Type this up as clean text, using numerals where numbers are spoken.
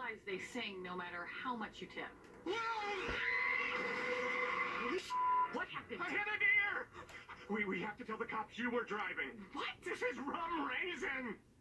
realize they sing no matter how much you tip. What happened? I hit a deer! We have to tell the cops you were driving. What? This is Rum Raisin!